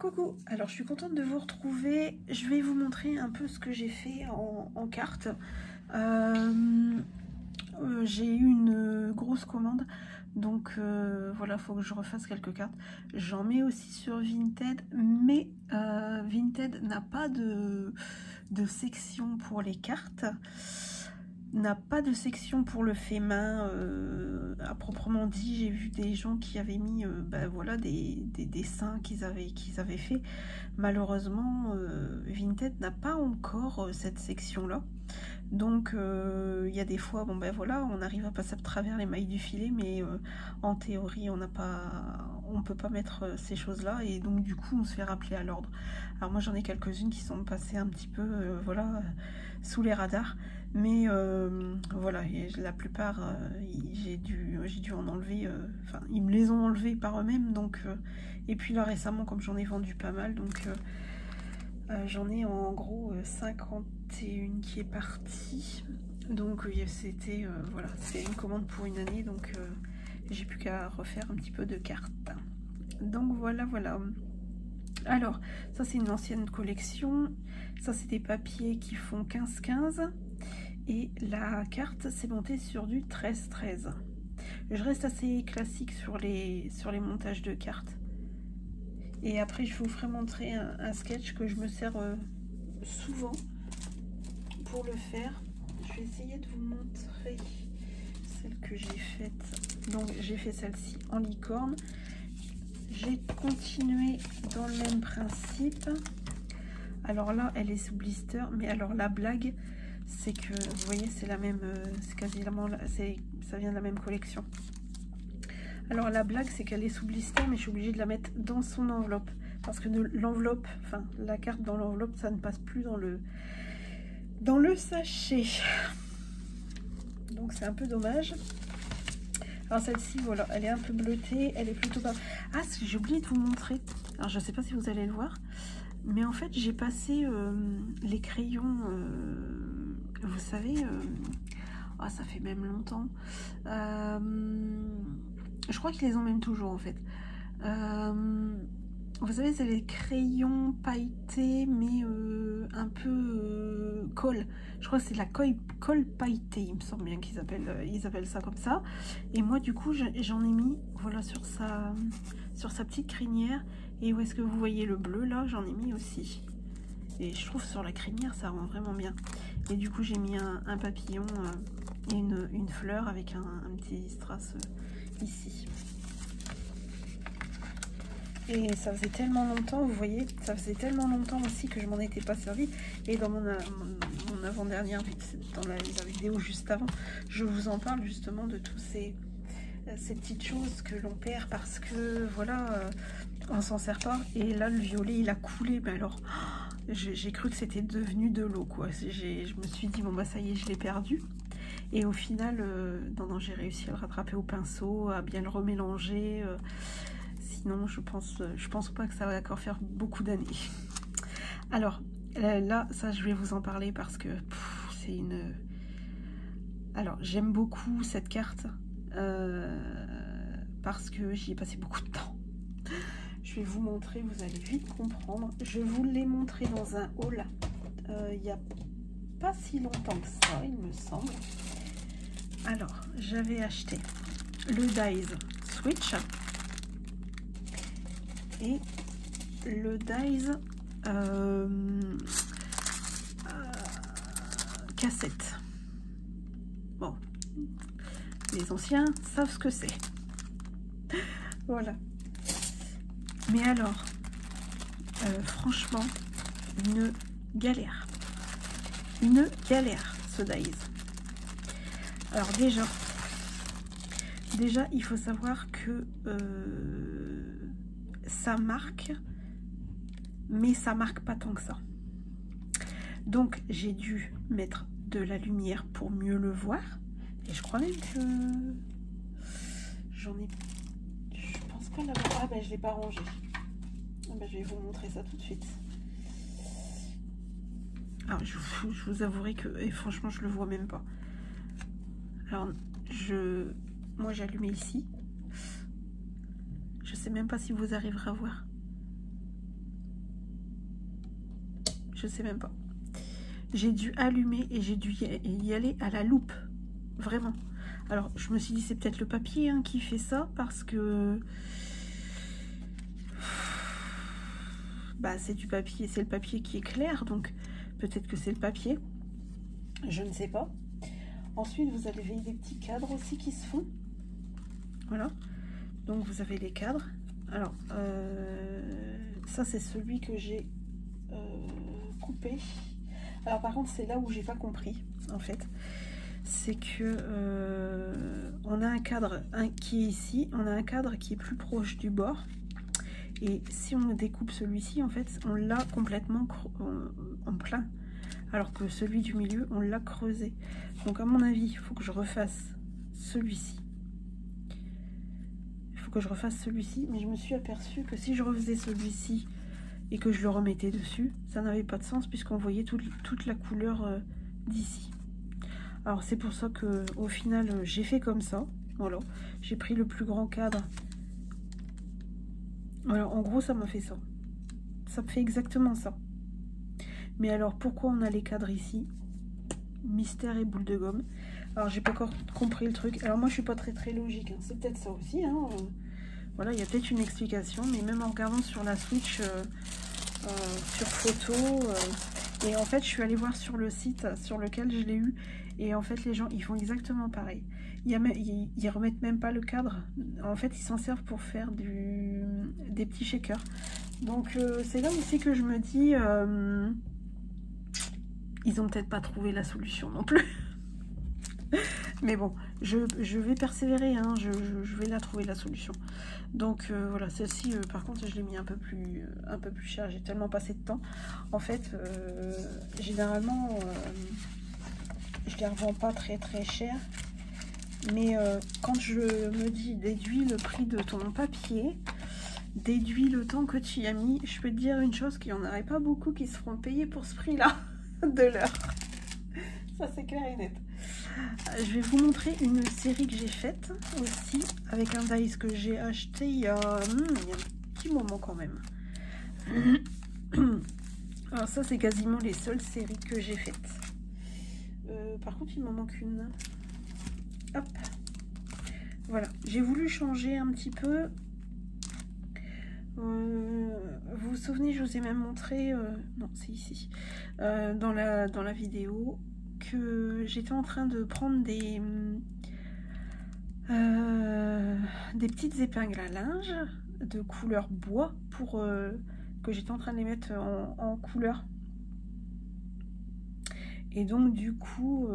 Coucou, alors je suis contente de vous retrouver. Je vais vous montrer un peu ce que j'ai fait en cartes. J'ai eu une grosse commande, donc voilà, faut que je refasse quelques cartes. J'en mets aussi sur Vinted, mais Vinted n'a pas de section pour les cartes, n'a pas de section pour le fait main à proprement dit. J'ai vu des gens qui avaient mis voilà, des dessins qu'ils avaient fait. Malheureusement Vinted n'a pas encore cette section là, donc il y a des fois voilà, on arrive à passer à travers les mailles du filet, mais en théorie on peut pas mettre ces choses là, et donc du coup on se fait rappeler à l'ordre. Alors moi j'en ai quelques-unes qui sont passées un petit peu voilà, sous les radars, mais voilà, la plupart j'ai dû en enlever, enfin ils me les ont enlevés par eux-mêmes, donc et puis là récemment, comme j'en ai vendu pas mal, donc j'en ai en gros 51 qui est partie, donc c'était voilà, c'est une commande pour une année, donc j'ai plus qu'à refaire un petit peu de cartes. Donc voilà. Alors ça c'est une ancienne collection, ça c'est des papiers qui font 15-15, et la carte c'est monté sur du 13-13. Je reste assez classique sur les montages de cartes, et après je vous ferai montrer un sketch que je me sers souvent pour le faire. Je vais essayer de vous montrer celle que j'ai faite. Donc j'ai fait celle-ci en licorne. J'ai continué dans le même principe. Alors là elle est sous blister, mais alors la blague c'est que vous voyez, c'est la même, c'est quasiment, ça vient de la même collection. Alors la blague c'est qu'elle est sous blister, mais je suis obligée de la mettre dans son enveloppe, parce que l'enveloppe, enfin la carte dans l'enveloppe, ça ne passe plus dans le sachet. Donc c'est un peu dommage. Alors celle-ci, voilà, elle est un peu bleutée, elle est plutôt pas... Ah, j'ai oublié de vous montrer. Alors je sais pas si vous allez le voir, mais en fait j'ai passé les crayons, vous savez, oh, ça fait même longtemps. Je crois qu'ils les ont même toujours en fait. Vous savez, c'est les crayons pailletés, mais un peu colle. Je crois que c'est de la colle pailletée, il me semble bien qu'ils appellent ça comme ça. Et moi, du coup, j'en ai mis, voilà, sur sa petite crinière. Et où est-ce que vous voyez le bleu là, j'en ai mis aussi. Et je trouve sur la crinière, ça rend vraiment bien. Et du coup, j'ai mis un papillon et une fleur avec un petit strass ici. Et ça faisait tellement longtemps, vous voyez, ça faisait tellement longtemps aussi que je m'en étais pas servi. Et dans mon avant-dernière, dans la vidéo juste avant, je vous en parle justement de tous ces petites choses que l'on perd parce que voilà, on s'en sert pas. Et là le violet il a coulé, mais alors j'ai cru que c'était devenu de l'eau quoi. Je me suis dit bon bah ça y est, je l'ai perdu. Et au final non, j'ai réussi à le rattraper au pinceau, à bien le remélanger. Sinon je pense pas que ça va encore faire beaucoup d'années. Alors là ça je vais vous en parler parce que c'est une... Alors j'aime beaucoup cette carte parce que j'y ai passé beaucoup de temps. Je vais vous montrer, vous allez vite comprendre. Je vous l'ai montré dans un haul il n'y a pas si longtemps que ça, il me semble. Alors j'avais acheté le Dies Switch et le Dies cassette. Bon, les anciens savent ce que c'est. Voilà. Mais alors, franchement, une galère. Une galère, ce Dies. Alors déjà, il faut savoir que ça marque, mais ça marque pas tant que ça. Donc, j'ai dû mettre de la lumière pour mieux le voir. Et je crois même que j'en ai... Je pense pas l'avoir... Ah ben, je l'ai pas rangé. Ah ben, je vais vous montrer ça tout de suite. Alors, je vous avouerai que... Et franchement, je le vois même pas. Alors, moi, j'ai allumé ici. Je sais même pas si vous arriverez à voir. je sais même pas. J'ai dû allumer et j'ai dû y aller à la loupe, vraiment. Alors je me suis dit c'est peut-être le papier hein, qui fait ça, parce que bah c'est du papier, c'est le papier qui est clair, donc peut-être que c'est le papier, je ne sais pas. Ensuite vous avez des petits cadres aussi qui se font, voilà, donc vous avez les cadres. Alors ça c'est celui que j'ai coupé. Alors par contre c'est là où j'ai pas compris en fait, c'est que on a un cadre qui est ici, on a un cadre qui est plus proche du bord, et si on découpe celui-ci en fait on l'a complètement en plein, alors que celui du milieu on l'a creusé. Donc à mon avis il faut que je refasse celui-ci, mais je me suis aperçue que si je refaisais celui-ci et que je le remettais dessus, ça n'avait pas de sens puisqu'on voyait toute la couleur d'ici. Alors c'est pour ça que au final j'ai fait comme ça. Voilà, j'ai pris le plus grand cadre. Voilà, en gros ça m'a fait ça. Ça me fait exactement ça. Mais alors pourquoi on a les cadres ici? Mystère et boule de gomme. Alors j'ai pas encore compris le truc. Alors moi je suis pas très logique, hein. C'est peut-être ça aussi, hein. Voilà, il y a peut-être une explication, mais même en regardant sur la Switch, sur photo, et en fait je suis allée voir sur le site sur lequel je l'ai eu, et en fait les gens ils font exactement pareil. Ils remettent même pas le cadre, en fait ils s'en servent pour faire des petits shakers. Donc c'est là aussi que je me dis, ils ont peut-être pas trouvé la solution non plus. Mais bon, je vais persévérer, hein, je vais la trouver la solution. Donc voilà, celle-ci par contre je l'ai mis un peu plus cher, j'ai tellement passé de temps. En fait, généralement, je les revends pas très cher. Mais quand je me dis déduis le prix de ton papier, déduis le temps que tu y as mis, je peux te dire une chose, qu'il n'y en aurait pas beaucoup qui se feront payer pour ce prix-là de l'heure. Ça c'est clair et net. Je vais vous montrer une série que j'ai faite aussi avec un dice que j'ai acheté il y a un petit moment quand même. Alors ça c'est quasiment les seules séries que j'ai faites. Par contre il m'en manque une. Hop. Voilà, j'ai voulu changer un petit peu. Vous vous souvenez, je vous ai même montré, non c'est ici, dans la vidéo, que j'étais en train de prendre des petites épingles à linge de couleur bois pour que j'étais en train de les mettre en couleur. Et donc du coup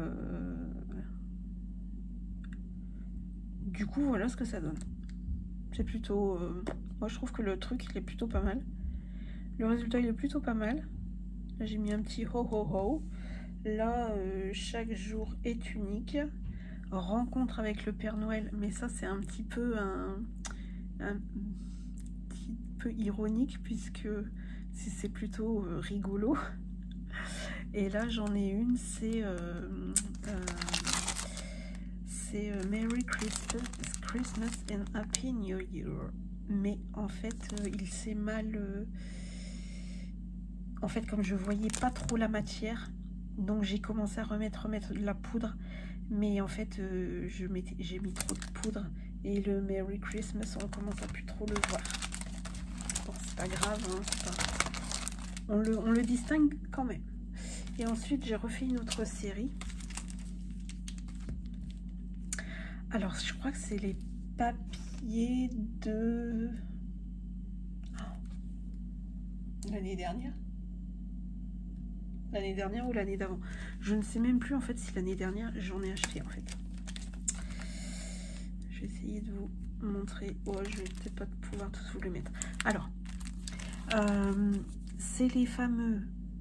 voilà ce que ça donne. C'est plutôt moi je trouve que le truc il est plutôt pas mal, le résultat il est plutôt pas mal. Là j'ai mis un petit ho ho ho. Là chaque jour est unique, rencontre avec le Père Noël, mais ça c'est un petit peu ironique puisque c'est plutôt rigolo. Et là j'en ai une, c'est Merry Christmas and Happy New Year. Mais en fait il s'est mal en fait comme je voyais pas trop la matière, donc j'ai commencé à remettre de la poudre, mais en fait j'ai mis trop de poudre et le Merry Christmas on commence à plus trop le voir. Bon c'est pas grave, hein, on le distingue quand même. Et ensuite j'ai refait une autre série. Alors je crois que c'est les papiers de l'année dernière ou l'année d'avant, je ne sais même plus en fait si l'année dernière j'en ai acheté en fait. Je vais essayer de vous montrer. Oh, je vais peut-être pas pouvoir tous vous le mettre. Alors c'est les fameux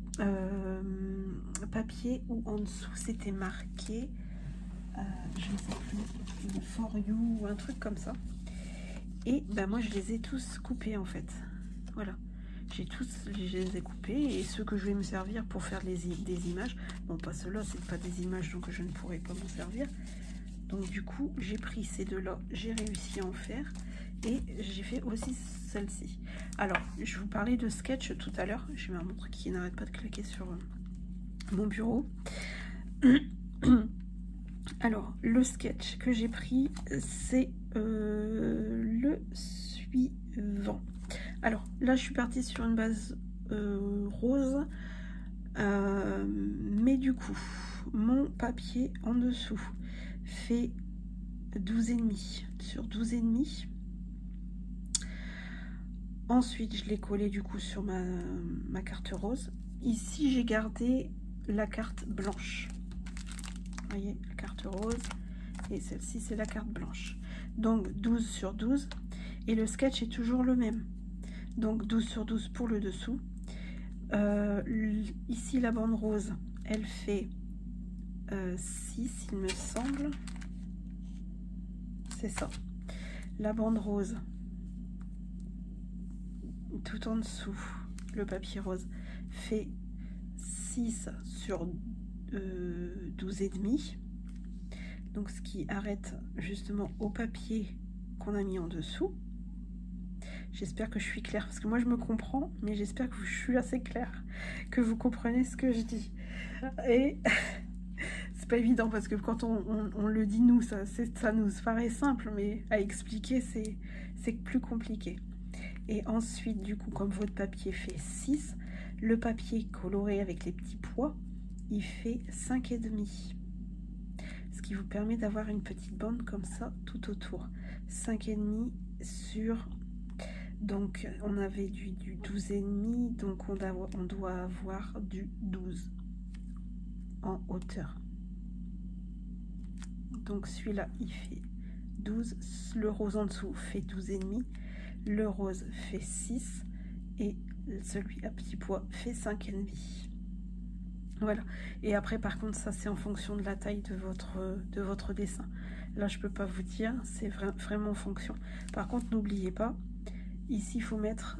papiers où en dessous c'était marqué je ne sais plus, for you ou un truc comme ça. Et ben moi je les ai tous coupés en fait. Voilà, je les ai coupés, et ceux que je vais me servir pour faire des images, bon pas ceux-là, c'est pas des images donc je ne pourrai pas m'en servir. Donc du coup j'ai pris ces deux-là, j'ai réussi à en faire, et j'ai fait aussi celle-ci. Alors, je vous parlais de sketch tout à l'heure. J'ai ma montre qui n'arrête pas de claquer sur mon bureau. Alors, le sketch que j'ai pris, c'est le suivant. Alors, là, je suis partie sur une base rose. Mais du coup, mon papier en dessous fait 12,5 sur 12,5. Ensuite, je l'ai collé du coup sur ma carte rose. Ici, j'ai gardé la carte blanche. Vous voyez, la carte rose. Et celle-ci, c'est la carte blanche. Donc, 12 sur 12. Et le sketch est toujours le même. Donc, 12 sur 12 pour le dessous. Ici, la bande rose, elle fait 6, il me semble. C'est ça. La bande rose, tout en dessous, le papier rose, fait 6 sur 12,5. Donc, ce qui arrête justement au papier qu'on a mis en dessous. J'espère que je suis claire, parce que moi je me comprends, mais j'espère que je suis assez claire, que vous comprenez ce que je dis. Et c'est pas évident, parce que quand on le dit nous, ça nous paraît simple, mais à expliquer, c'est plus compliqué. Et ensuite, du coup, comme votre papier fait 6, le papier coloré avec les petits pois, il fait 5,5. Ce qui vous permet d'avoir une petite bande comme ça, tout autour. 5,5 sur... Donc, on avait du 12,5, donc on doit avoir du 12 en hauteur. Donc, celui-là, il fait 12. Le rose en dessous fait 12,5. Le rose fait 6. Et celui à petit pois fait 5,5. Voilà. Et après, par contre, ça, c'est en fonction de la taille de votre dessin. Là, je peux pas vous dire. C'est vraiment en fonction. Par contre, n'oubliez pas, ici, il faut mettre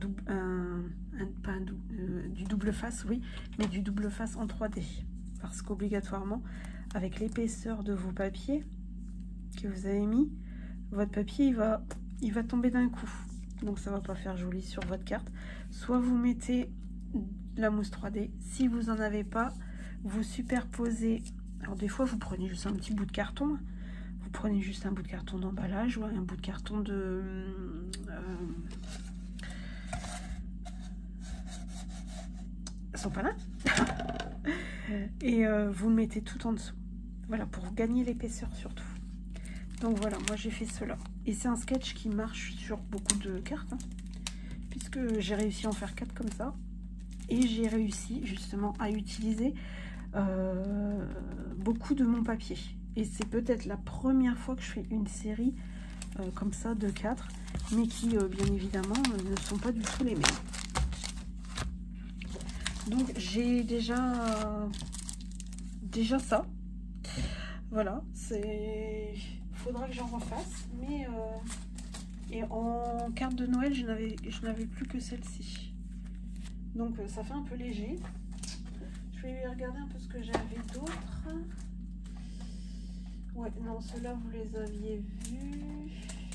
du double face, oui, mais du double face en 3D. Parce qu'obligatoirement, avec l'épaisseur de vos papiers que vous avez mis, votre papier, il va tomber d'un coup. Donc, ça va pas faire joli sur votre carte. Soit vous mettez la mousse 3D. Si vous en avez pas, vous superposez. Alors, des fois, vous prenez juste un petit bout de carton. Vous prenez juste un bout de carton d'emballage ou un bout de carton de... sopalin. Et vous le mettez tout en dessous. Voilà, pour gagner l'épaisseur surtout. Donc voilà, moi j'ai fait cela. Et c'est un sketch qui marche sur beaucoup de cartes, hein, puisque j'ai réussi à en faire 4 comme ça. Et j'ai réussi justement à utiliser beaucoup de mon papier. Et c'est peut-être la première fois que je fais une série comme ça de 4, mais qui bien évidemment ne sont pas du tout les mêmes. Donc j'ai déjà ça. Voilà, faudra que j'en refasse, mais et en carte de Noël, je n'avais plus que celle-ci. Donc ça fait un peu léger. Je vais regarder un peu ce que j'avais d'autre. Ouais, non, ceux-là vous les aviez vus.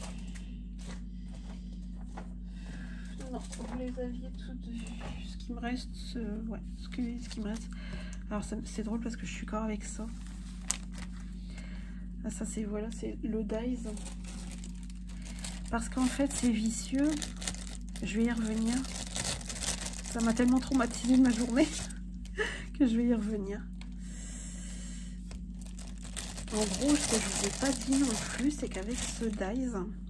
Non, vous les aviez toutes vues. Ce qui me reste, ouais, ce qui me reste. Alors c'est drôle parce que je suis encore avec ça. Ah, ça c'est, voilà, c'est le Dies. Parce qu'en fait c'est vicieux. Je vais y revenir. Ça m'a tellement traumatisé de ma journée que je vais y revenir. En gros, ce que je vous ai pas dit non plus, c'est qu'avec ce Dies,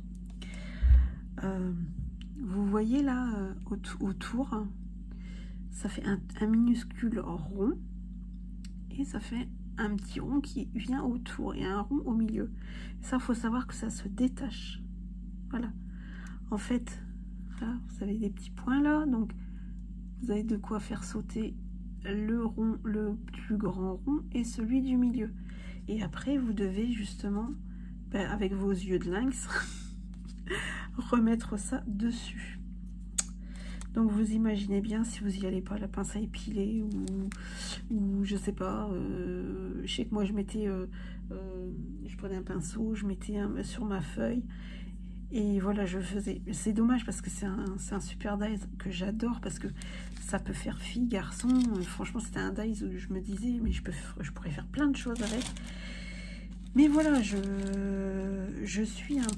vous voyez là autour, ça fait un minuscule rond et ça fait un petit rond qui vient autour et un rond au milieu. Ça, faut savoir que ça se détache. Voilà. En fait, là, vous avez des petits points là, donc vous avez de quoi faire sauter le rond, le plus grand rond et celui du milieu. Et après, vous devez justement, avec vos yeux de lynx, remettre ça dessus. Donc vous imaginez bien, si vous n'y allez pas, la pince à épiler ou je sais pas, je sais que moi je mettais, je prenais un pinceau, je mettais sur ma feuille Et voilà, je faisais... C'est dommage parce que c'est un super dies que j'adore parce que ça peut faire fille, garçon. Franchement, c'était un dies où je me disais, mais je pourrais faire plein de choses avec. Mais voilà, je suis un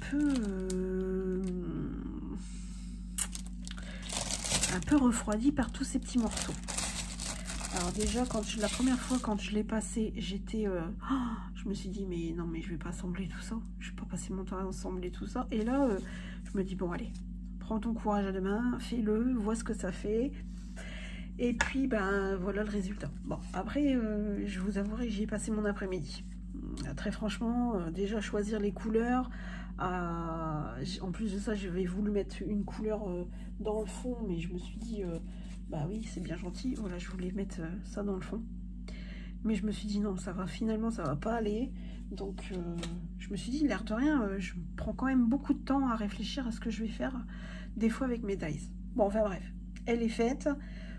peu refroidie par tous ces petits morceaux. Alors déjà, la première fois quand je l'ai passé, j'étais... je me suis dit, mais non, mais je vais pas assembler tout ça. Je vais pas passer mon temps à assembler tout ça. Et là, je me dis, bon, allez, prends ton courage à deux mains, fais-le, vois ce que ça fait. Et puis, ben, voilà le résultat. Bon, après, je vous avouerai que j'y ai passé mon après-midi. Très franchement, déjà choisir les couleurs. En plus de ça, j'avais voulu mettre une couleur dans le fond, mais je me suis dit... bah oui, c'est bien gentil. Voilà, je voulais mettre ça dans le fond. Mais je me suis dit non, finalement, ça va pas aller. Donc, je me suis dit, l'air de rien, je prends quand même beaucoup de temps à réfléchir à ce que je vais faire, des fois avec mes dies. Bon, enfin bref, elle est faite.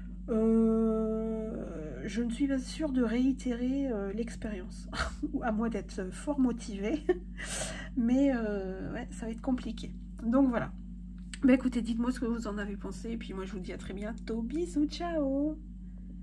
Je ne suis pas sûre de réitérer l'expérience, à moins d'être fort motivée. Mais ouais, ça va être compliqué. Donc voilà. Bah écoutez, dites-moi ce que vous en avez pensé, et puis moi je vous dis à très bientôt. Bisous, ciao!